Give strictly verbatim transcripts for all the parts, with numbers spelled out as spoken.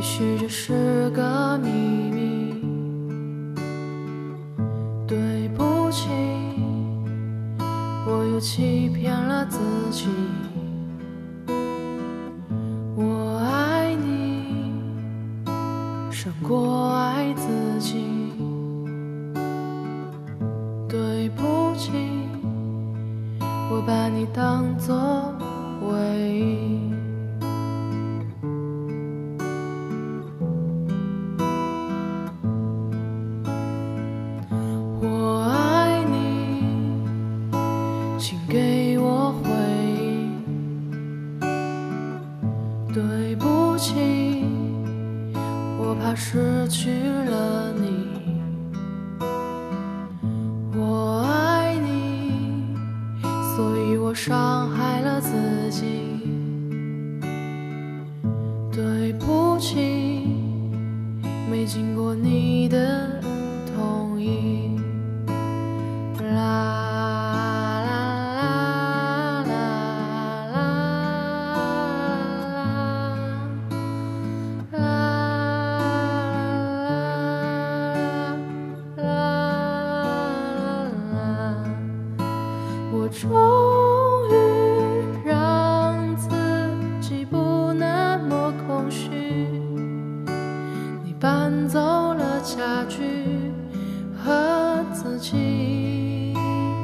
许这是个秘密，对不起，我又欺骗了自己。我爱你，胜过爱自己。对不起，我把你当作唯一。我爱你，请给我回应。对不起，我怕失去了你。我爱你，所以我伤害了自己。对不起，没经过你的同意。啦啦啦啦啦啦啦啦，我终于让自己不那么空虚。你搬走了家具和自己，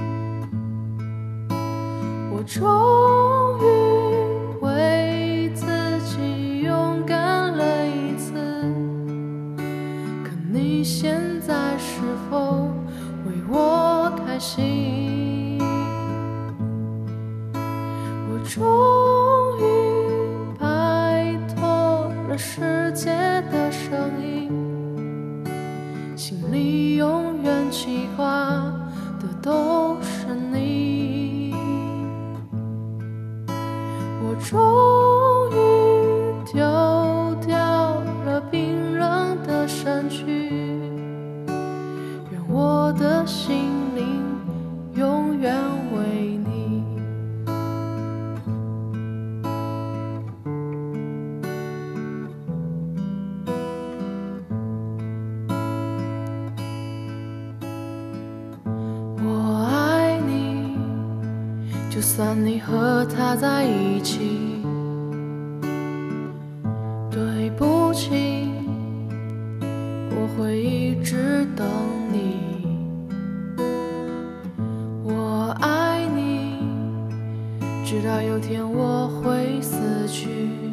我终于为自己勇敢了一次。可你现在是否为我开心？我终于摆脱了世界的声音，心里永远记挂的都是你。我终于丢掉了冰冷的身躯，愿我的心灵永远为你。我爱你，就算你和他在一起。对不起，我会一直等你。我爱你，直到有天我会死去。